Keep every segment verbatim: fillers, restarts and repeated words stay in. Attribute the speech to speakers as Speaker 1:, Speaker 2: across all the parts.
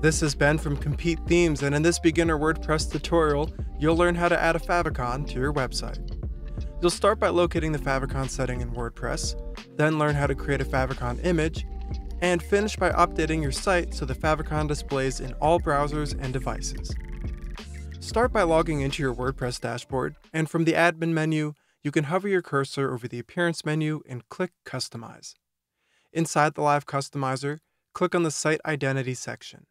Speaker 1: This is Ben from Compete Themes, and in this beginner WordPress tutorial, you'll learn how to add a favicon to your website. You'll start by locating the favicon setting in WordPress, then learn how to create a favicon image, and finish by updating your site so the favicon displays in all browsers and devices. Start by logging into your WordPress dashboard, and from the admin menu, you can hover your cursor over the appearance menu and click Customize. Inside the Live Customizer, click on the Site Identity section.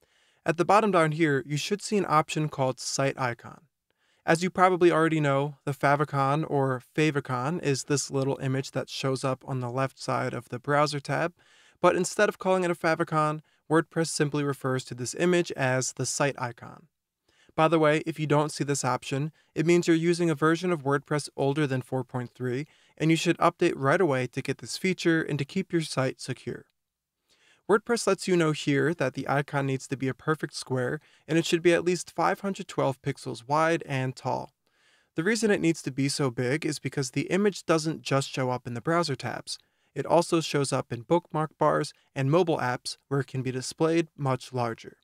Speaker 1: At the bottom down here, you should see an option called Site Icon. As you probably already know, the favicon or Favicon is this little image that shows up on the left side of the Browser tab, but instead of calling it a favicon, WordPress simply refers to this image as the site icon. By the way, if you don't see this option, it means you're using a version of WordPress older than four point three, and you should update right away to get this feature and to keep your site secure. WordPress lets you know here that the icon needs to be a perfect square, and it should be at least five hundred twelve pixels wide and tall. The reason it needs to be so big is because the image doesn't just show up in the browser tabs. It also shows up in bookmark bars and mobile apps where it can be displayed much larger.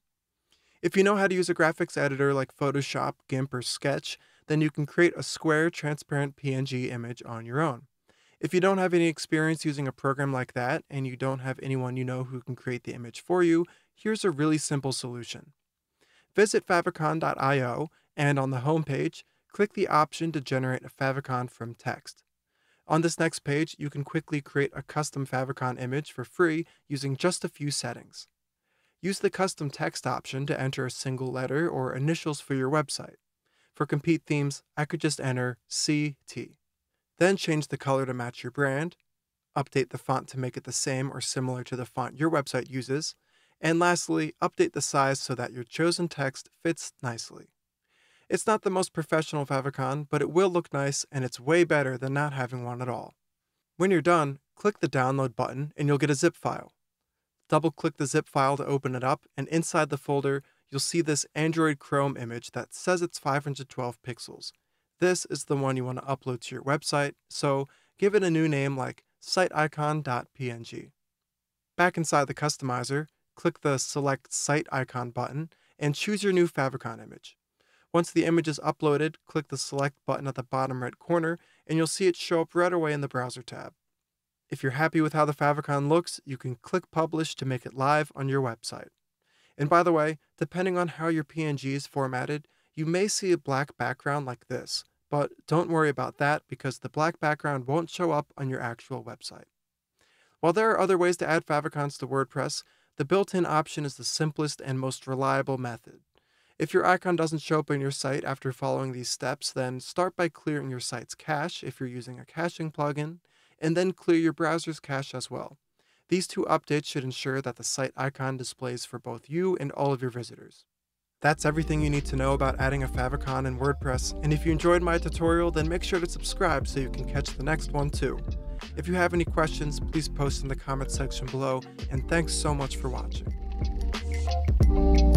Speaker 1: If you know how to use a graphics editor like Photoshop, GIMP, or Sketch, then you can create a square, transparent P N G image on your own. If you don't have any experience using a program like that, and you don't have anyone you know who can create the image for you, here's a really simple solution. Visit favicon dot i o, and on the home page, click the option to generate a favicon from text. On this next page, you can quickly create a custom favicon image for free using just a few settings. Use the custom text option to enter a single letter or initials for your website. For Compete Themes, I could just enter C T. Then change the color to match your brand, update the font to make it the same or similar to the font your website uses, and lastly, update the size so that your chosen text fits nicely. It's not the most professional favicon, but it will look nice, and it's way better than not having one at all. When you're done, click the download button and you'll get a zip file. Double-click the zip file to open it up, and inside the folder, you'll see this Android Chrome image that says it's five hundred twelve pixels. This is the one you want to upload to your website, so give it a new name like site icon dot p n g. Back inside the customizer, click the Select Site Icon button and choose your new favicon image. Once the image is uploaded, click the Select button at the bottom right corner, and you'll see it show up right away in the Browser tab. If you're happy with how the favicon looks, you can click Publish to make it live on your website. And by the way, depending on how your P N G is formatted, you may see a black background like this. But don't worry about that because the black background won't show up on your actual website. While there are other ways to add favicons to WordPress, the built-in option is the simplest and most reliable method. If your icon doesn't show up on your site after following these steps, then start by clearing your site's cache if you're using a caching plugin, and then clear your browser's cache as well. These two updates should ensure that the site icon displays for both you and all of your visitors. That's everything you need to know about adding a favicon in WordPress, and if you enjoyed my tutorial, then make sure to subscribe so you can catch the next one too. If you have any questions, please post in the comment section below, and thanks so much for watching.